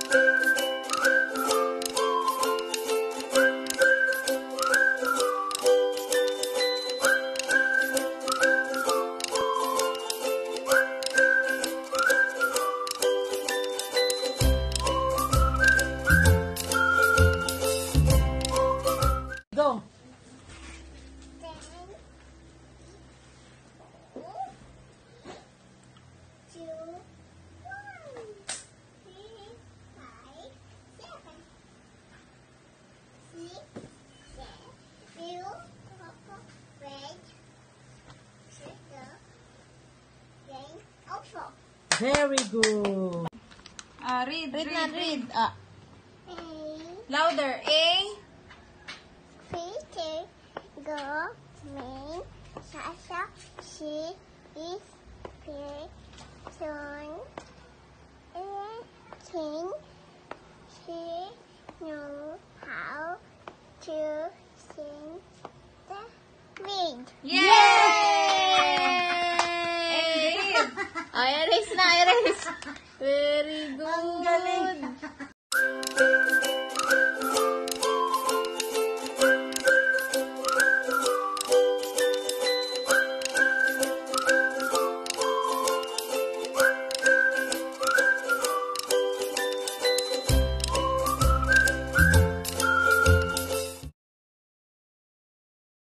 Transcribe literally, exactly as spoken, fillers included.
Go. Very good. Ah, read, Read read, na, read. read. Ah. Louder. A. Peter, go, main, Tasia, she is person, king, she know how to sing the read. Yay! And read. Ay, erase na, erase. Very good. Ang galing.